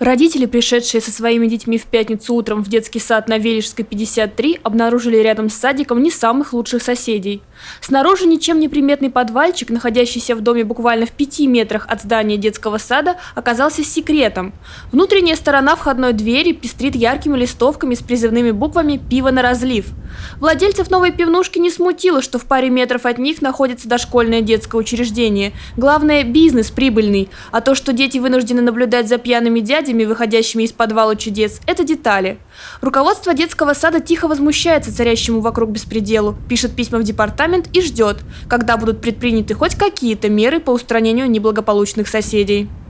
Родители, пришедшие со своими детьми в пятницу утром в детский сад на Велижской, 53, обнаружили рядом с садиком не самых лучших соседей. Снаружи ничем не приметный подвальчик, находящийся в доме буквально в 5 метрах от здания детского сада, оказался секретом. Внутренняя сторона входной двери пестрит яркими листовками с призывными буквами «Пиво на разлив». Владельцев новой пивнушки не смутило, что в паре метров от них находится дошкольное детское учреждение. Главное, бизнес прибыльный, а то, что дети вынуждены наблюдать за пьяными дядями, выходящими из подвала чудес, это детали. Руководство детского сада тихо возмущается царящему вокруг беспределу, пишет письма в департамент и ждет, когда будут предприняты хоть какие-то меры по устранению неблагополучных соседей.